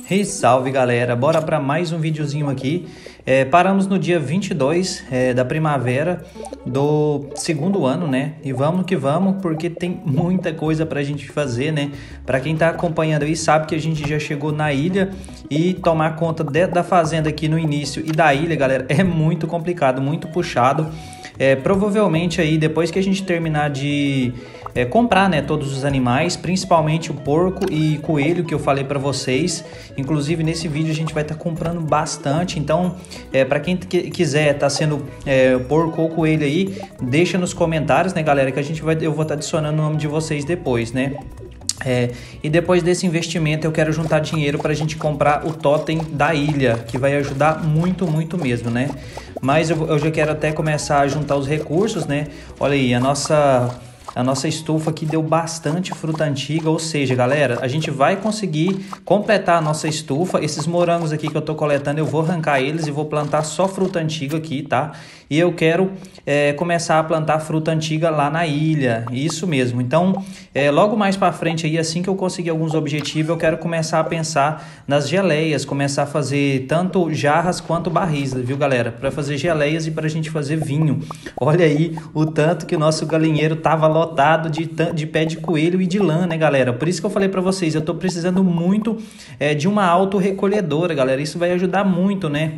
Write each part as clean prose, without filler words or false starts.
Hey, salve galera, bora para mais um videozinho aqui. Paramos no dia 22 da primavera do segundo ano, né? E vamos que vamos, porque tem muita coisa pra gente fazer, né? Pra quem tá acompanhando aí sabe que a gente já chegou na ilha e tomar conta da fazenda aqui no início e da ilha, galera, é muito complicado, muito puxado. Provavelmente aí depois que a gente terminar de comprar, né, todos os animais, principalmente o porco e coelho que eu falei para vocês. Inclusive nesse vídeo a gente vai estar comprando bastante, então para quem quiser tá sendo porco ou coelho aí, deixa nos comentários, né, galera, que eu vou estar adicionando o nome de vocês depois, né? E depois desse investimento eu quero juntar dinheiro para a gente comprar o totem da ilha, que vai ajudar muito, muito mesmo, né? Mas eu já quero até começar a juntar os recursos, né? Olha aí, a nossa estufa aqui deu bastante fruta antiga, ou seja, galera, a gente vai conseguir completar a nossa estufa. Esses morangos aqui que eu tô coletando, eu vou arrancar eles e vou plantar só fruta antiga aqui, tá? E eu quero começar a plantar fruta antiga lá na ilha, isso mesmo. Então, logo mais para frente aí, assim que eu conseguir alguns objetivos, eu quero começar a pensar nas geleias, começar a fazer tanto jarras quanto barris, viu, galera? Para fazer geleias e para a gente fazer vinho. Olha aí o tanto que o nosso galinheiro tava lotado de pé de coelho e de lã, né, galera? Por isso que eu falei para vocês, eu tô precisando muito de uma autorrecolhedora, galera. Isso vai ajudar muito, né?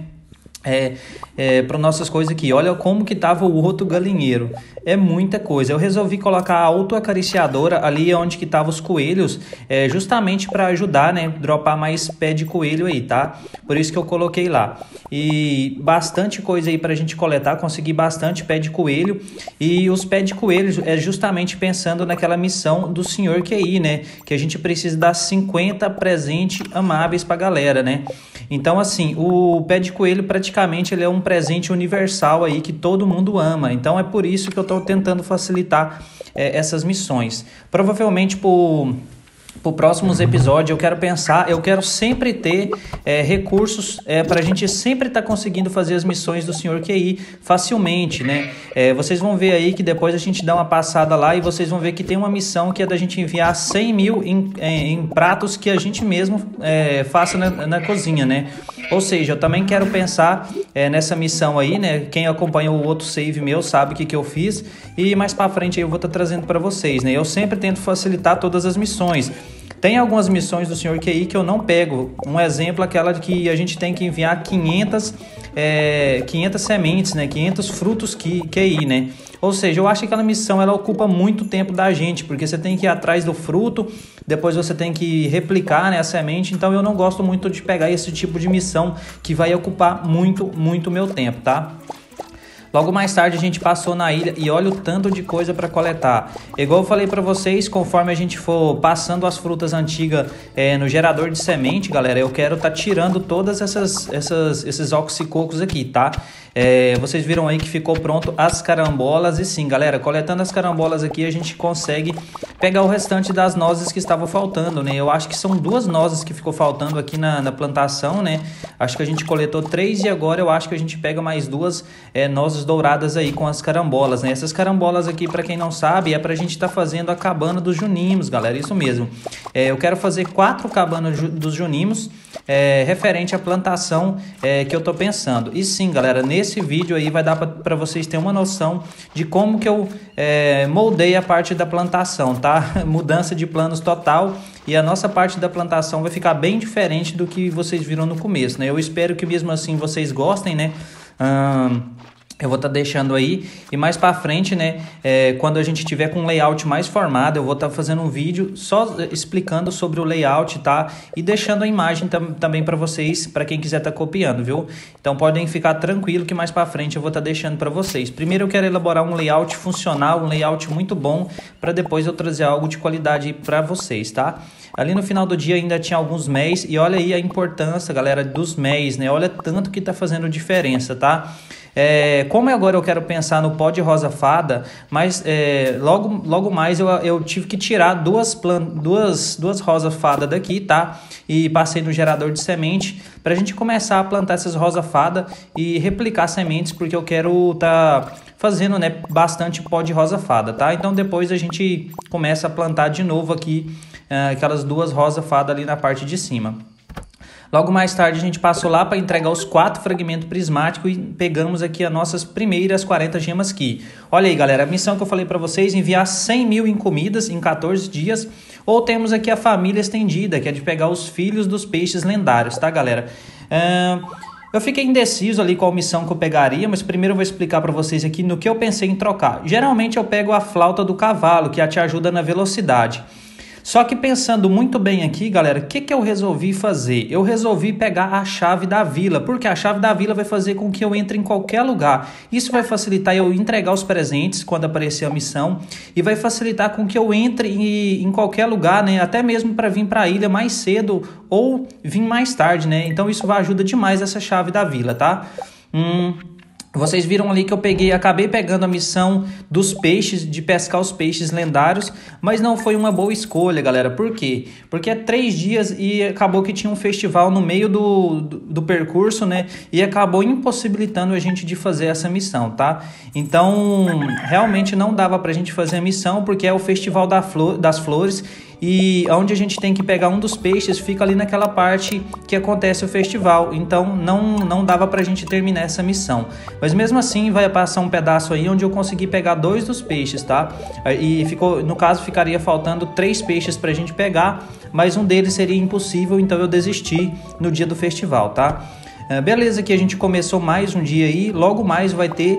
Para nossas coisas aqui. Olha como que tava o outro galinheiro. É muita coisa. Eu resolvi colocar a autoacariciadora ali onde que tava os coelhos, justamente para ajudar, né, dropar mais pé de coelho aí, tá? Por isso que eu coloquei lá. E bastante coisa aí pra gente coletar, consegui bastante pé de coelho. E os pés de coelho é justamente pensando naquela missão do senhor QI, né, que a gente precisa dar 50 presentes amáveis pra galera, né? Então assim, o pé de coelho praticamente ele é um presente universal aí que todo mundo ama. Então é por isso que eu estou tentando facilitar essas missões. Provavelmente por próximos episódios eu quero sempre ter recursos para a gente sempre estar conseguindo fazer as missões do Senhor QI facilmente, né? Vocês vão ver aí que depois a gente dá uma passada lá e vocês vão ver que tem uma missão que é da gente enviar 100 mil em pratos que a gente mesmo faça na cozinha, né? Ou seja, eu também quero pensar nessa missão aí, né? Quem acompanhou o outro save meu sabe o que eu fiz e mais para frente aí eu vou estar trazendo para vocês, né? Eu sempre tento facilitar todas as missões. Tem algumas missões do Senhor QI que eu não pego. Um exemplo, aquela de que a gente tem que enviar 500 sementes, né? 500 frutos QI, né? Ou seja, eu acho que aquela missão ela ocupa muito tempo da gente, porque você tem que ir atrás do fruto, depois você tem que replicar, né, a semente. Então eu não gosto muito de pegar esse tipo de missão que vai ocupar muito, muito meu tempo, tá? Logo mais tarde a gente passou na ilha e olha o tanto de coisa para coletar. Igual eu falei para vocês, conforme a gente for passando as frutas antigas no gerador de semente, galera, eu quero tá tirando todas esses oxicocos aqui, tá? Vocês viram aí que ficou pronto as carambolas e sim, galera, coletando as carambolas aqui a gente consegue pegar o restante das nozes que estavam faltando, né? Eu acho que são 2 nozes que ficou faltando aqui na plantação, né? Acho que a gente coletou 3 e agora eu acho que a gente pega mais 2 nozes douradas aí com as carambolas, né? Essas carambolas aqui, para quem não sabe, é pra gente estar fazendo a cabana dos junimos, galera, isso mesmo. Eu quero fazer 4 cabanas dos junimos, referente à plantação que eu tô pensando. E sim, galera, nesse vídeo aí vai dar para vocês terem uma noção de como que eu moldei a parte da plantação, tá? Mudança de planos total e a nossa parte da plantação vai ficar bem diferente do que vocês viram no começo, né? Eu espero que mesmo assim vocês gostem, né? Eu vou estar deixando aí e mais para frente, né, quando a gente tiver com um layout mais formado, eu vou estar fazendo um vídeo só explicando sobre o layout, tá? E deixando a imagem também para vocês, para quem quiser estar copiando, viu? Então podem ficar tranquilo que mais para frente eu vou estar deixando para vocês. Primeiro eu quero elaborar um layout funcional, um layout muito bom, para depois eu trazer algo de qualidade para vocês, tá? Ali no final do dia ainda tinha alguns méis e olha aí a importância, galera, dos méis, né? Olha tanto que tá fazendo diferença, tá? Como agora eu quero pensar no pó de rosa fada, mas logo mais eu tive que tirar duas rosa fada daqui, tá? E passei no gerador de semente pra gente começar a plantar essas rosa fada e replicar sementes, porque eu quero fazendo, né, bastante pó de rosa fada, tá? Então depois a gente começa a plantar de novo aqui aquelas 2 rosa fada ali na parte de cima. Logo mais tarde a gente passou lá para entregar os 4 fragmentos prismáticos e pegamos aqui as nossas primeiras 40 gemas aqui. Olha aí, galera, a missão que eu falei para vocês, enviar 100 mil em comidas em 14 dias. Ou temos aqui a família estendida, que é de pegar os filhos dos peixes lendários, tá, galera? Eu fiquei indeciso ali qual missão que eu pegaria, mas primeiro eu vou explicar para vocês aqui no que eu pensei em trocar. Geralmente eu pego a flauta do cavalo, que te ajuda na velocidade. Só que pensando muito bem aqui, galera, o que eu resolvi fazer? Eu resolvi pegar a chave da vila, porque a chave da vila vai fazer com que eu entre em qualquer lugar. Isso vai facilitar eu entregar os presentes quando aparecer a missão e vai facilitar com que eu entre em qualquer lugar, né? Até mesmo para vir para a ilha mais cedo ou vir mais tarde, né? Então isso vai ajudar demais essa chave da vila, tá? Vocês viram ali que eu acabei pegando a missão dos peixes, de pescar os peixes lendários, mas não foi uma boa escolha, galera. Por quê? Porque é 3 dias e acabou que tinha um festival no meio do percurso, né? E acabou impossibilitando a gente de fazer essa missão, tá? Então, realmente não dava pra gente fazer a missão, porque é o Festival das Flores. E onde a gente tem que pegar um dos peixes fica ali naquela parte que acontece o festival. Então não dava pra gente terminar essa missão. Mas mesmo assim vai passar um pedaço aí onde eu consegui pegar 2 dos peixes, tá? E no caso ficaria faltando 3 peixes pra gente pegar, mas um deles seria impossível, então eu desisti no dia do festival, tá? Beleza, que a gente começou mais um dia aí, logo mais vai ter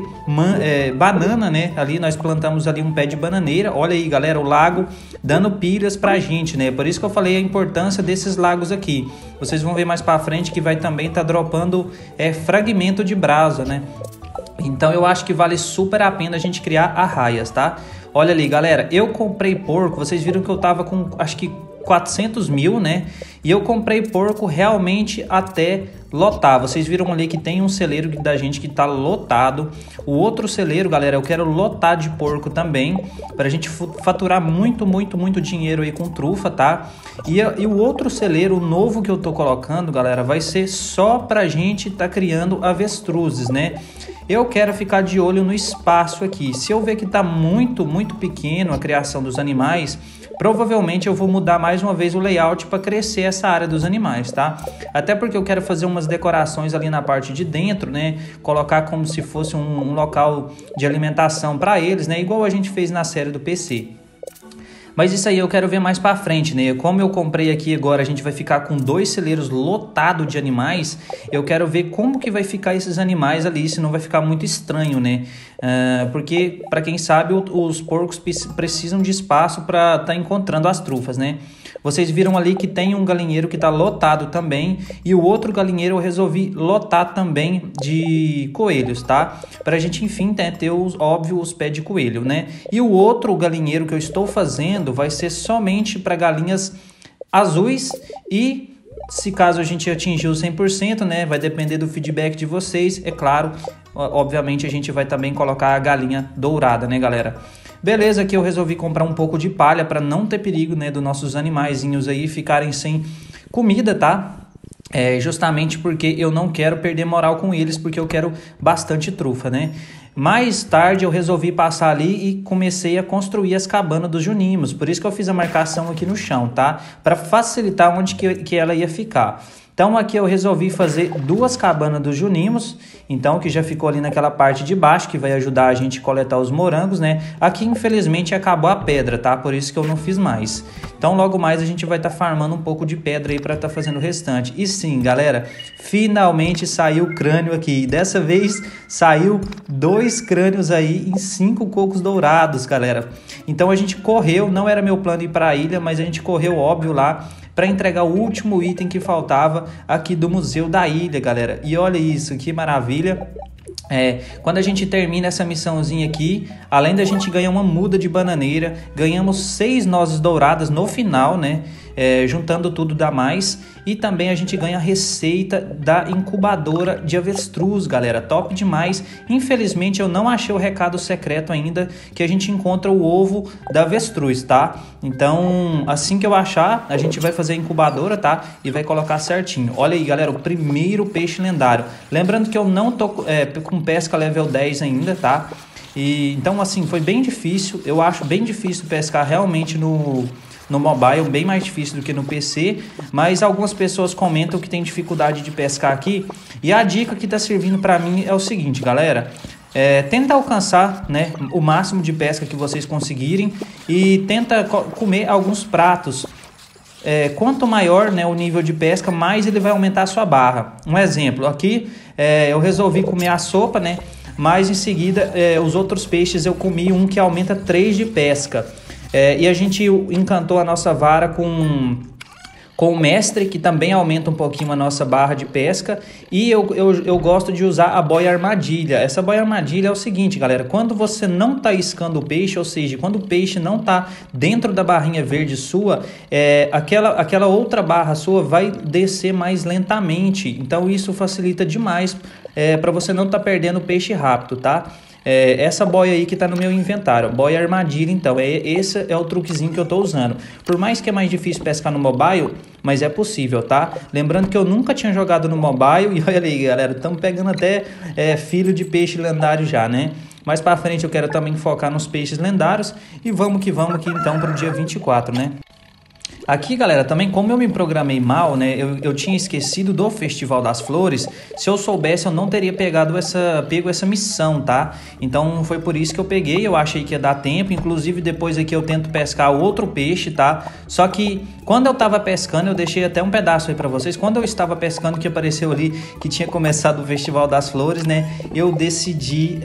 banana, né? Ali nós plantamos ali um pé de bananeira. Olha aí, galera, o lago dando pilhas pra gente, né? Por isso que eu falei a importância desses lagos aqui. Vocês vão ver mais pra frente que vai também tá dropando fragmento de brasa, né? Então eu acho que vale super a pena a gente criar arraias, tá? Olha ali, galera, eu comprei porco, vocês viram que eu tava com, acho que 400 mil, né? E eu comprei porco realmente até lotar. Vocês viram ali que tem um celeiro da gente que tá lotado. O outro celeiro, galera, eu quero lotar de porco também, pra gente faturar muito dinheiro aí com trufa, tá? E o outro celeiro novo que eu tô colocando, galera, vai ser só pra gente tá criando avestruzes, né? Eu quero ficar de olho no espaço aqui. Se eu ver que tá muito pequeno a criação dos animais, provavelmente eu vou mudar mais uma vez o layout para crescer essa área dos animais, tá? Até porque eu quero fazer umas decorações ali na parte de dentro, né? Colocar como se fosse um local de alimentação para eles, né? Igual a gente fez na série do PC. Mas isso aí eu quero ver mais pra frente, né? Como eu comprei aqui agora, a gente vai ficar com 2 celeiros lotados de animais. Eu quero ver como que vai ficar esses animais ali, se não vai ficar muito estranho, né? Porque, para quem sabe, os porcos precisam de espaço para estar encontrando as trufas, né? Vocês viram ali que tem um galinheiro que está lotado também. E o outro galinheiro eu resolvi lotar também de coelhos, tá? Pra gente, enfim, ter os pés de coelho, né? E o outro galinheiro que eu estou fazendo vai ser somente para galinhas azuis e... se caso a gente atingir o 100%, né, vai depender do feedback de vocês, é claro. Obviamente a gente vai também colocar a galinha dourada, né, galera? Beleza, aqui eu resolvi comprar um pouco de palha para não ter perigo, né, dos nossos animaizinhos aí ficarem sem comida, tá? Justamente porque eu não quero perder moral com eles, porque eu quero bastante trufa, né? Mais tarde eu resolvi passar ali e comecei a construir as cabanas dos junimos. Por isso que eu fiz a marcação aqui no chão, tá? Para facilitar onde que ela ia ficar. Então aqui eu resolvi fazer 2 cabanas dos junimos, então que já ficou ali naquela parte de baixo, que vai ajudar a gente a coletar os morangos, né? Aqui infelizmente acabou a pedra, tá? Por isso que eu não fiz mais. Então logo mais a gente vai estar farmando um pouco de pedra aí para estar fazendo o restante. E sim, galera, finalmente saiu o crânio aqui. Dessa vez saiu 2 crânios aí em 5 cocos dourados, galera. Então a gente correu, não era meu plano ir para a ilha, mas a gente correu, óbvio, lá para entregar o último item que faltava aqui do Museu da Ilha, galera. E olha isso, que maravilha. Quando a gente termina essa missãozinha aqui, além da gente ganhar uma muda de bananeira, ganhamos 6 nozes douradas no final, né? Juntando tudo dá mais. E também a gente ganha a receita da incubadora de avestruz, galera. Top demais. Infelizmente eu não achei o recado secreto ainda, que a gente encontra o ovo da avestruz, tá? Então assim que eu achar, a gente vai fazer a incubadora, tá? E vai colocar certinho. Olha aí, galera, o primeiro peixe lendário. Lembrando que eu não tô com pesca level 10 ainda, tá? Então assim, foi bem difícil. Eu acho bem difícil pescar realmente no mobile, bem mais difícil do que no PC, mas algumas pessoas comentam que tem dificuldade de pescar aqui, e a dica que está servindo para mim é o seguinte, galera, tenta alcançar, né, o máximo de pesca que vocês conseguirem e tenta comer alguns pratos. Quanto maior, né, o nível de pesca, mais ele vai aumentar a sua barra. Um exemplo, aqui eu resolvi comer a sopa, né, mas em seguida os outros peixes eu comi um que aumenta 3 de pesca. E a gente encantou a nossa vara com o mestre, que também aumenta um pouquinho a nossa barra de pesca. E eu gosto de usar a boia armadilha. Essa boia armadilha é o seguinte, galera, quando você não está iscando o peixe, ou seja, quando o peixe não está dentro da barrinha verde sua, aquela outra barra sua vai descer mais lentamente. Então isso facilita demais para você não estar perdendo o peixe rápido, tá? Essa boia aí que tá no meu inventário, boia armadilha, então, esse é o truquezinho que eu tô usando. Por mais que é mais difícil pescar no mobile, mas é possível, tá? Lembrando que eu nunca tinha jogado no mobile, e olha aí, galera, estamos pegando até filho de peixe lendário já, né? Mais pra frente eu quero também focar nos peixes lendários, e vamos que então pro dia 24, né? Aqui, galera, também como eu me programei mal, né, eu tinha esquecido do Festival das Flores. Se eu soubesse, eu não teria pego essa missão, tá? Então foi por isso que eu peguei, eu achei que ia dar tempo. Inclusive depois aqui eu tento pescar outro peixe, tá? Só que quando eu tava pescando, eu deixei até um pedaço aí pra vocês. Quando eu estava pescando, que apareceu ali que tinha começado o Festival das Flores, né, eu decidi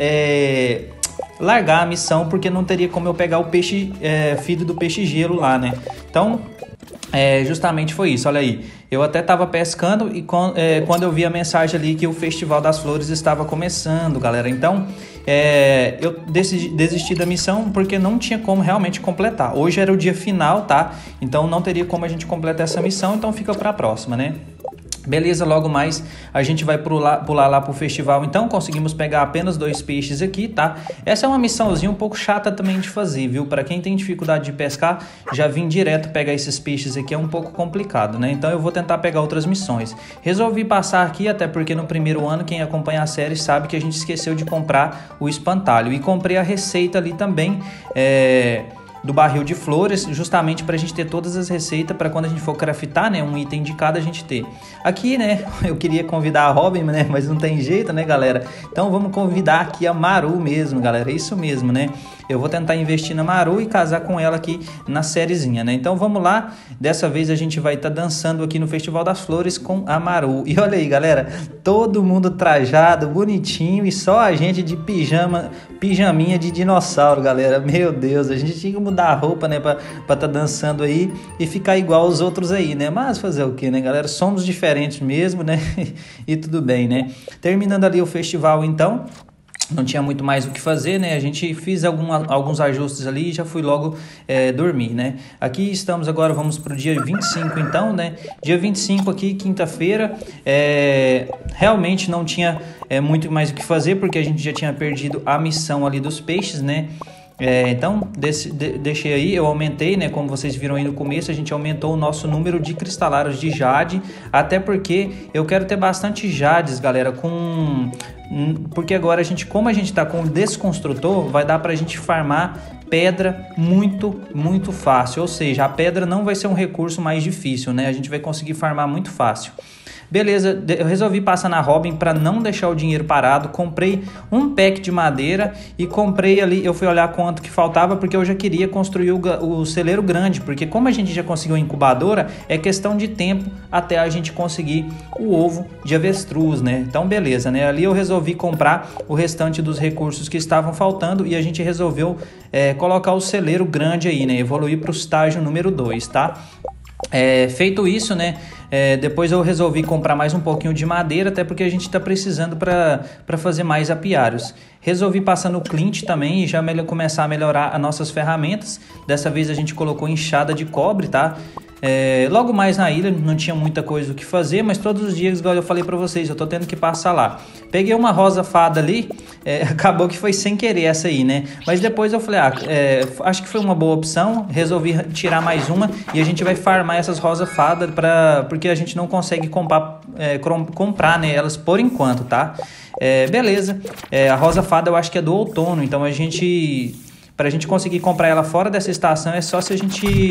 largar a missão, porque não teria como eu pegar o peixe filho do peixe gelo lá, né? Então justamente foi isso, olha aí, eu até estava pescando e quando eu vi a mensagem ali que o Festival das Flores estava começando, galera, então eu desisti da missão porque não tinha como realmente completar. Hoje era o dia final, tá? Então não teria como a gente completar essa missão, então fica para a próxima, né? Beleza, logo mais a gente vai pular lá pro festival. Então conseguimos pegar apenas 2 peixes aqui, tá? Essa é uma missãozinha um pouco chata também de fazer, viu? Para quem tem dificuldade de pescar, já vim direto pegar esses peixes aqui é um pouco complicado, né? Então eu vou tentar pegar outras missões. Resolvi passar aqui, até porque no primeiro ano, quem acompanha a série sabe que a gente esqueceu de comprar o espantalho. E comprei a receita ali também, do barril de flores, justamente para a gente ter todas as receitas para quando a gente for craftar, né, um item de cada a gente ter. Aqui, né, eu queria convidar a Robin, né, mas não tem jeito, né, galera? Então vamos convidar aqui a Maru mesmo, galera, isso mesmo, né? Eu vou tentar investir na Maru e casar com ela aqui na sériezinha, né? Então vamos lá, dessa vez a gente vai estar dançando aqui no Festival das Flores com a Maru. E olha aí, galera, todo mundo trajado, bonitinho, e só a gente de pijaminha de dinossauro, galera. Meu Deus, a gente tinha que mudar a roupa, né, pra tá dançando aí e ficar igual aos outros aí, né? Mas fazer o que, né, galera? Somos diferentes mesmo, né? E tudo bem, né? Terminando ali o festival, então, não tinha muito mais o que fazer, né? A gente fez alguns ajustes ali e já fui logo dormir, né? Aqui estamos agora, vamos pro dia 25 então, né? Dia 25 aqui, quinta-feira. Realmente não tinha muito mais o que fazer, porque a gente já tinha perdido a missão ali dos peixes, né? Então, deixei aí, eu aumentei, né? Como vocês viram aí no começo, a gente aumentou o nosso número de cristalários de jade, até porque eu quero ter bastante jades, galera, porque agora como a gente tá com o desconstrutor, vai dar pra gente farmar pedra muito, muito fácil, ou seja, a pedra não vai ser um recurso mais difícil, né? A gente vai conseguir farmar muito fácil. Beleza, eu resolvi passar na Robin para não deixar o dinheiro parado. Comprei um pack de madeira e comprei ali, eu fui olhar quanto que faltava, porque eu já queria construir o celeiro grande, porque como a gente já conseguiu a incubadora, é questão de tempo até a gente conseguir o ovo de avestruz, né? Então beleza, né? Ali eu resolvi comprar o restante dos recursos que estavam faltando e a gente resolveu colocar o celeiro grande aí, né? Evoluir para o estágio número 2, tá? Feito isso, né? Depois eu resolvi comprar mais um pouquinho de madeira, até porque a gente está precisando para fazer mais apiários. Resolvi passar no Clint também e já começar a melhorar as nossas ferramentas. Dessa vez a gente colocou enxada de cobre, tá? Logo mais na ilha não tinha muita coisa o que fazer, mas todos os dias, igual eu falei para vocês, eu tô tendo que passar lá. Peguei uma rosa fada ali, acabou que foi sem querer essa aí, né? Mas depois eu falei, acho que foi uma boa opção, resolvi tirar mais uma e a gente vai farmar essas rosas fada porque a gente não consegue comprar, né, elas por enquanto, tá? Beleza, a rosa fada eu acho que é do outono, então pra gente conseguir comprar ela fora dessa estação é só se a gente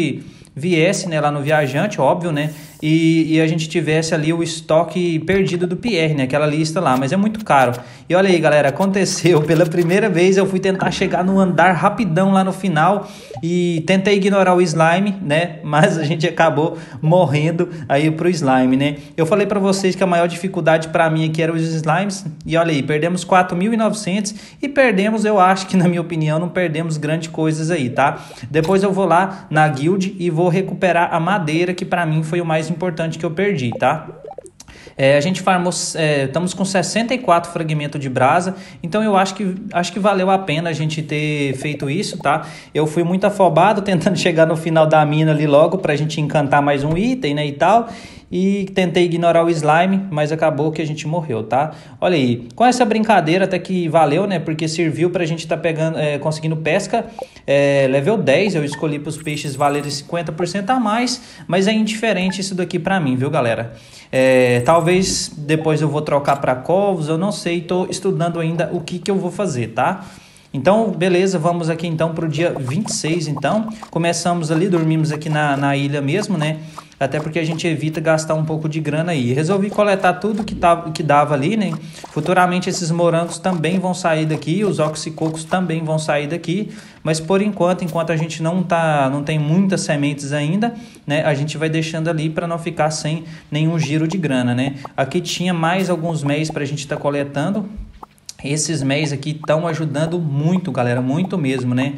viesse, né, lá no viajante, óbvio, né, e a gente tivesse ali o estoque perdido do Pierre, né, aquela lista lá, mas é muito caro. E olha aí, galera, aconteceu, pela primeira vez eu fui tentar chegar no andar rapidão lá no final e tentei ignorar o slime, né, mas a gente acabou morrendo aí pro slime, né. Eu falei para vocês que a maior dificuldade para mim aqui era os slimes, e olha aí, perdemos 4.900 e perdemos, eu acho que na minha opinião não perdemos grandes coisas aí, tá. Depois eu vou lá na guild e vou recuperar a madeira, que para mim foi o mais importante que eu perdi, tá? A gente farmou, estamos com 64 fragmentos de brasa, então eu acho que valeu a pena a gente ter feito isso, tá? Eu fui muito afobado tentando chegar no final da mina ali logo pra gente encantar mais um item, né, e tal. E tentei ignorar o slime, mas acabou que a gente morreu, tá? Olha aí, com essa brincadeira até que valeu, né? Porque serviu pra gente tá pegando, conseguindo pesca level 10. Eu escolhi para os peixes valerem 50% a mais, mas é indiferente isso daqui pra mim, viu, galera? Talvez depois eu vou trocar para covos, eu não sei, tô estudando ainda o que eu vou fazer, tá? Então, beleza, vamos aqui então pro dia 26, então. Começamos ali, dormimos aqui na ilha mesmo, né? Até porque a gente evita gastar um pouco de grana aí. Resolvi coletar tudo que dava ali, né? Futuramente esses morangos também vão sair daqui, os oxicocos também vão sair daqui. Mas por enquanto a gente não tem muitas sementes ainda, né? A gente vai deixando ali para não ficar sem nenhum giro de grana, né? Aqui tinha mais alguns mês para a gente estar coletando. Esses mês aqui estão ajudando muito, galera, muito mesmo, né?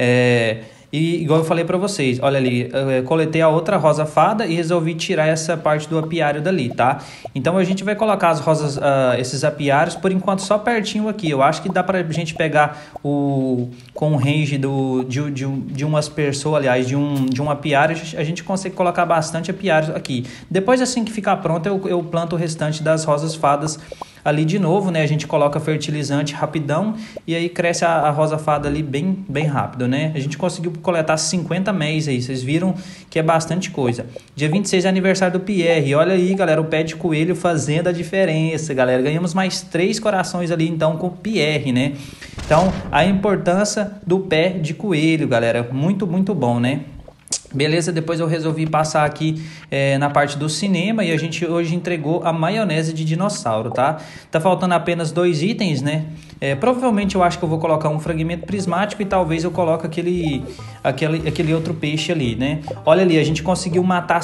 E igual eu falei para vocês, olha ali, coletei a outra rosa fada e resolvi tirar essa parte do apiário dali, tá? Então a gente vai colocar as rosas, esses apiários, por enquanto só pertinho aqui. Eu acho que dá pra gente pegar com o range de umas pessoas, aliás, de um apiário, a gente consegue colocar bastante apiários aqui. Depois, assim que ficar pronto, eu planto o restante das rosas fadas ali de novo, né? A gente coloca fertilizante rapidão e aí cresce a rosa fada ali bem rápido, né? A gente conseguiu coletar 50 mês aí, vocês viram que é bastante coisa. Dia 26 é aniversário do Pierre, olha aí, galera, o pé de coelho fazendo a diferença, galera. Ganhamos mais 3 corações ali, então, com o Pierre, né? Então, a importância do pé de coelho, galera, muito bom, né? Beleza, depois eu resolvi passar aqui na parte do cinema e a gente hoje entregou a maionese de dinossauro, tá? Tá faltando apenas 2 itens, né? Provavelmente eu acho que eu vou colocar um fragmento prismático e talvez eu coloque aquele outro peixe ali, né? Olha ali, a gente conseguiu matar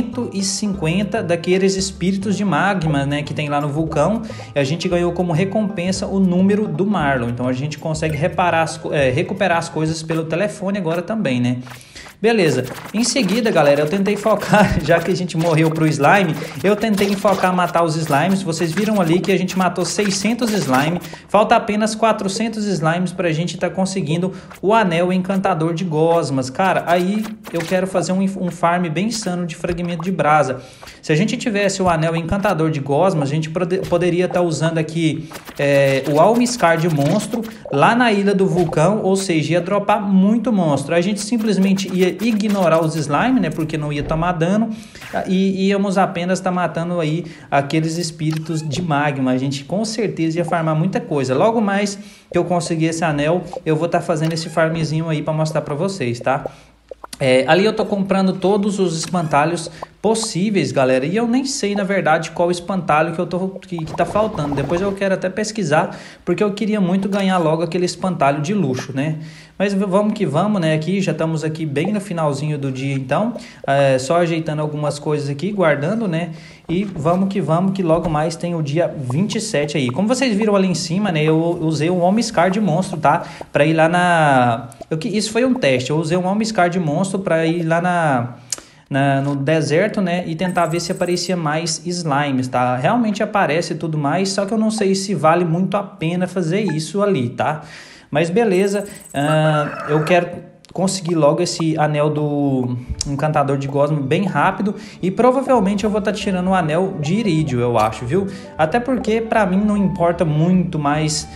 150 daqueles espíritos de magma, né? Que tem lá no vulcão. E a gente ganhou como recompensa o número do Marlon. Então a gente consegue recuperar as coisas pelo telefone agora também, né? Beleza, em seguida, galera, eu tentei focar, já que a gente morreu pro slime, eu tentei enfocar matar os slimes. Vocês viram ali que a gente matou 600 slime, falta apenas 400 slimes pra gente tá conseguindo o anel encantador de gosmas. Cara, aí eu quero fazer um farm bem insano de fragmento de brasa. Se a gente tivesse o anel encantador de gosmas, a gente poderia estar usando aqui o Almiscar de monstro lá na ilha do vulcão, ou seja, ia dropar muito monstro. A gente simplesmente ia ignorar os slime, né, porque não ia tomar dano, e íamos apenas estar matando aí aqueles espíritos de magma. A gente com certeza ia farmar muita coisa. Logo mais que eu conseguir esse anel, eu vou estar fazendo esse farmzinho aí para mostrar para vocês, tá? Ali eu tô comprando todos os espantalhos possíveis, galera, e eu nem sei na verdade qual espantalho que tá faltando. Depois eu quero até pesquisar, porque eu queria muito ganhar logo aquele espantalho de luxo, né? Mas vamos que vamos, né? Aqui já estamos aqui bem no finalzinho do dia, então só ajeitando algumas coisas aqui, guardando, né? E vamos que logo mais tem o dia 27 aí. Como vocês viram ali em cima, né? Eu usei um Almiscar de monstro, tá? Pra ir lá isso foi um teste. Eu usei um Almiscar de monstro pra ir lá no deserto, né? E tentar ver se aparecia mais slimes, tá? Realmente aparece e tudo mais, só que eu não sei se vale muito a pena fazer isso ali, tá? Mas beleza, eu quero conseguir logo esse anel do encantador de gosma bem rápido e provavelmente eu vou estar tirando o anel de irídio, eu acho, viu? Até porque pra mim não importa muito mais,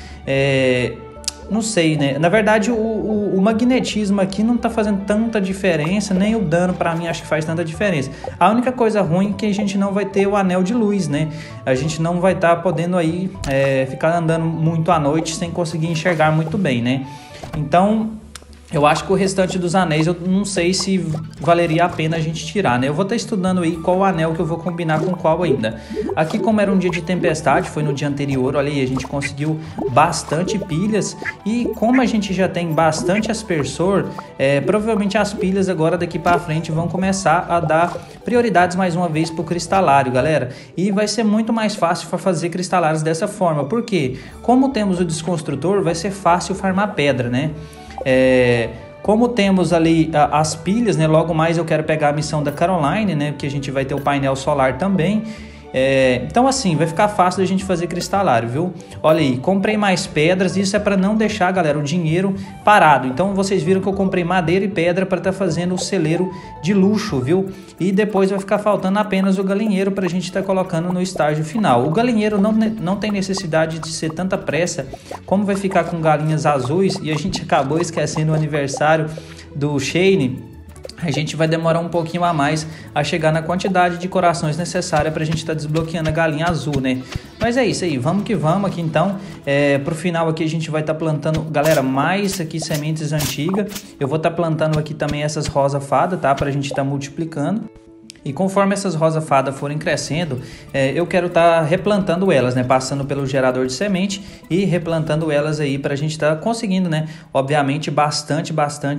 não sei, né? Na verdade o magnetismo aqui não tá fazendo tanta diferença, nem o dano pra mim acho que faz tanta diferença. A única coisa ruim é que a gente não vai ter o anel de luz, né? A gente não vai estar podendo aí ficar andando muito à noite sem conseguir enxergar muito bem, né? Então Eu acho que o restante dos anéis eu não sei se valeria a pena a gente tirar, né? Eu vou estar estudando aí qual anel que eu vou combinar com qual ainda. Aqui, como era um dia de tempestade, foi no dia anterior, olha aí, a gente conseguiu bastante pilhas. E como a gente já tem bastante aspersor, provavelmente as pilhas agora daqui para frente vão começar a dar prioridades mais uma vez para o cristalário, galera. E vai ser muito mais fácil para fazer cristalários dessa forma. Por quê? Como temos o desconstrutor, vai ser fácil farmar pedra, né? Como temos ali as pilhas, né? Logo mais eu quero pegar a missão da Caroline, né? Porque a gente vai ter o painel solar também. Então assim, vai ficar fácil da gente fazer cristalário, viu? Olha aí, comprei mais pedras. Isso é para não deixar, galera, o dinheiro parado. Então vocês viram que eu comprei madeira e pedra para estar fazendo o celeiro de luxo, viu? E depois vai ficar faltando apenas o galinheiro para a gente estar colocando no estágio final. O galinheiro não tem necessidade de ser tanta pressa, como vai ficar com galinhas azuis e a gente acabou esquecendo o aniversário do Shane. A gente vai demorar um pouquinho a mais a chegar na quantidade de corações necessária para a gente estar desbloqueando a galinha azul, né? Mas é isso aí, vamos que vamos aqui então. Pro final aqui a gente vai estar plantando, galera, mais aqui sementes antigas. Eu vou estar plantando aqui também essas rosa fada, tá? Para a gente estar multiplicando. E conforme essas rosa fada forem crescendo, eu quero estar replantando elas, né? Passando pelo gerador de semente e replantando elas aí para a gente estar conseguindo, né? Obviamente bastante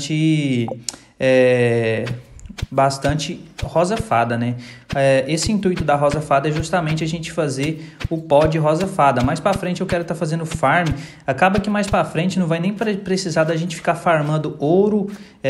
rosa fada, né? Esse intuito da rosa fada é justamente a gente fazer o pó de rosa fada. Mais para frente eu quero estar fazendo farm. Acaba que mais para frente não vai nem precisar da gente ficar farmando ouro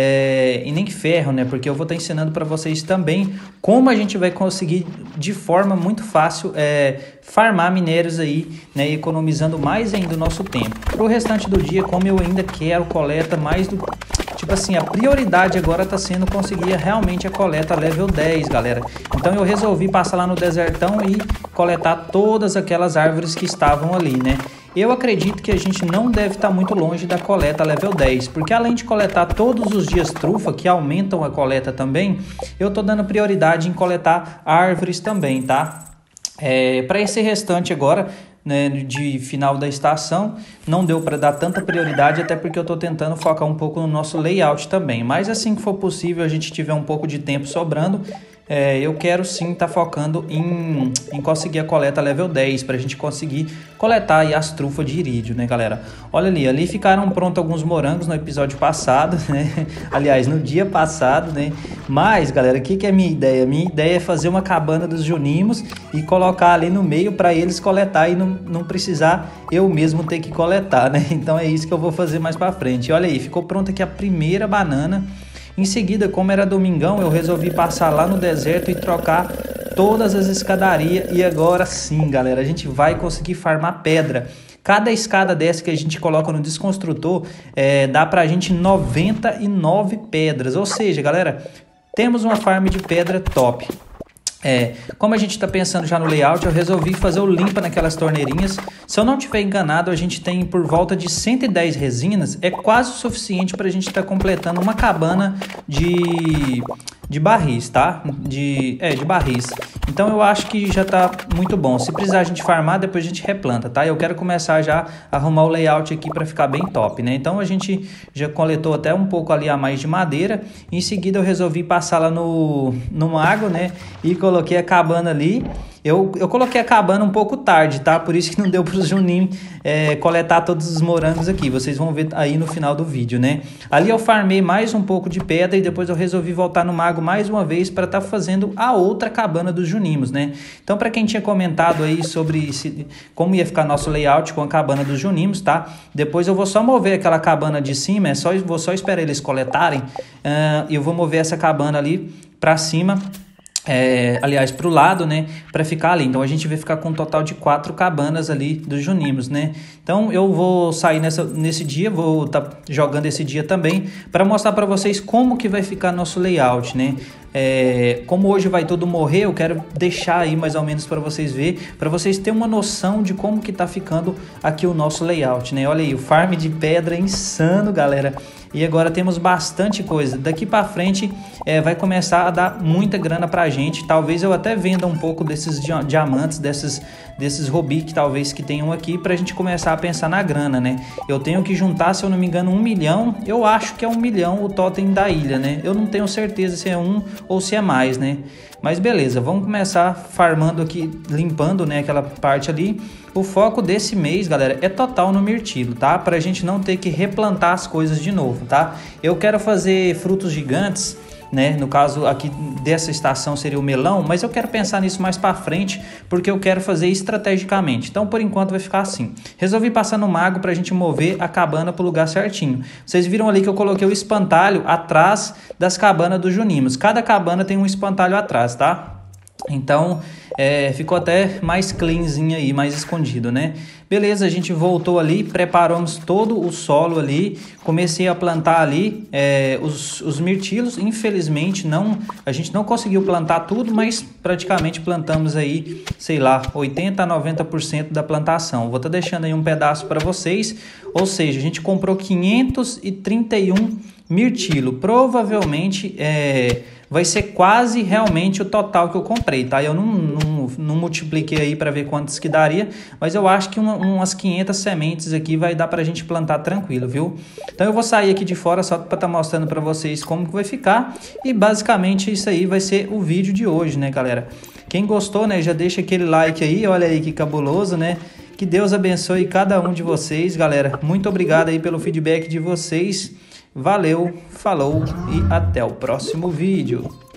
e nem ferro, né? Porque eu vou estar ensinando para vocês também como a gente vai conseguir de forma muito fácil farmar minérios aí, né? Economizando mais ainda o nosso tempo. Para o restante do dia, como eu ainda quero coleta mais do... Tipo assim, a prioridade agora está sendo conseguir realmente a coleta level 10, galera. Então eu resolvi passar lá no desertão e coletar todas aquelas árvores que estavam ali, né? Eu acredito que a gente não deve estar muito longe da coleta level 10, porque além de coletar todos os dias trufa, que aumentam a coleta também, eu tô dando prioridade em coletar árvores também, tá? Para esse restante agora, né, de final da estação, não deu para dar tanta prioridade, até porque eu estou tentando focar um pouco no nosso layout também. Mas assim que for possível, a gente tiver um pouco de tempo sobrando, eu quero sim estar focando em conseguir a coleta level 10, para a gente conseguir coletar aí as trufas de irídio, né, galera? Olha ali ficaram prontos alguns morangos no episódio passado, né? Aliás, no dia passado, né? Mas, galera, o que é a minha ideia? Minha ideia é fazer uma cabana dos junimos e colocar ali no meio para eles coletar e não precisar eu mesmo ter que coletar, né? Então é isso que eu vou fazer mais para frente. Olha aí, ficou pronta aqui a primeira banana. Em seguida, como era domingão, eu resolvi passar lá no deserto e trocar todas as escadarias. E agora sim, galera, a gente vai conseguir farmar pedra. Cada escada dessa que a gente coloca no desconstrutor dá pra gente 99 pedras. Ou seja, galera, temos uma farm de pedra top. Como a gente está pensando já no layout, eu resolvi fazer o limpa naquelas torneirinhas. Se eu não tiver enganado, a gente tem por volta de 110 resinas. É quase o suficiente para a gente estar completando uma cabana de barris, tá? De barris. Então eu acho que já tá muito bom. Se precisar a gente farmar, depois a gente replanta, tá? Eu quero começar já a arrumar o layout aqui para ficar bem top, né? Então a gente já coletou até um pouco ali a mais de madeira. Em seguida eu resolvi passar lá no mago, né? E coloquei a cabana ali. Eu coloquei a cabana um pouco tarde, tá? Por isso que não deu para os Juninho coletar todos os morangos aqui. Vocês vão ver aí no final do vídeo, né? Ali eu farmei mais um pouco de pedra e depois eu resolvi voltar no mago mais uma vez para estar fazendo a outra cabana dos Junimos, né? Então, para quem tinha comentado aí sobre como ia ficar nosso layout com a cabana dos Junimos, tá? Depois eu vou só mover aquela cabana de cima, vou só esperar eles coletarem. Eu vou mover essa cabana ali para cima. Aliás, para o lado, né, para ficar ali. Então a gente vai ficar com um total de 4 cabanas ali dos Junimos, né? Então eu vou sair nesse dia, vou estar jogando esse dia também para mostrar para vocês como que vai ficar nosso layout, né? Como hoje vai todo morrer, eu quero deixar aí mais ou menos para vocês verem, para vocês terem uma noção de como que tá ficando aqui o nosso layout, né? Olha aí, o farm de pedra é insano, galera. E agora temos bastante coisa. Daqui para frente vai começar a dar muita grana pra gente. Talvez eu até venda um pouco desses diamantes, desses rubi que talvez que tenham aqui, pra gente começar a pensar na grana, né? Eu tenho que juntar, se eu não me engano, 1 milhão. Eu acho que é 1 milhão o totem da ilha, né? Eu não tenho certeza se é 1 ou se é mais, né? Mas beleza, vamos começar farmando aqui, limpando, né, aquela parte ali. O foco desse mês, galera, é total no mirtilo, tá? Pra gente não ter que replantar as coisas de novo, tá? Eu quero fazer frutos gigantes, né? No caso aqui dessa estação seria o melão, mas eu quero pensar nisso mais para frente, porque eu quero fazer estrategicamente. Então, por enquanto vai ficar assim. Resolvi passar no mago para a gente mover a cabana para o lugar certinho. Vocês viram ali que eu coloquei o espantalho atrás das cabanas dos Junimos. Cada cabana tem um espantalho atrás, tá? Então, ficou até mais cleanzinho aí, mais escondido, né? Beleza, a gente voltou ali, preparamos todo o solo ali, comecei a plantar ali os mirtilos. Infelizmente, a gente não conseguiu plantar tudo, mas praticamente plantamos aí, sei lá, 80 a 90% da plantação. Vou estar deixando aí um pedaço para vocês, ou seja, a gente comprou 531 mirtilo. Provavelmente vai ser quase realmente o total que eu comprei, tá? Eu não multipliquei aí para ver quantos que daria, mas eu acho que umas 500 sementes aqui vai dar pra gente plantar tranquilo, viu? Então eu vou sair aqui de fora só para estar mostrando para vocês como que vai ficar, e basicamente isso aí vai ser o vídeo de hoje, né, galera? Quem gostou, né, já deixa aquele like aí, olha aí que cabuloso, né? Que Deus abençoe cada um de vocês, galera. Muito obrigado aí pelo feedback de vocês. Valeu, falou e até o próximo vídeo.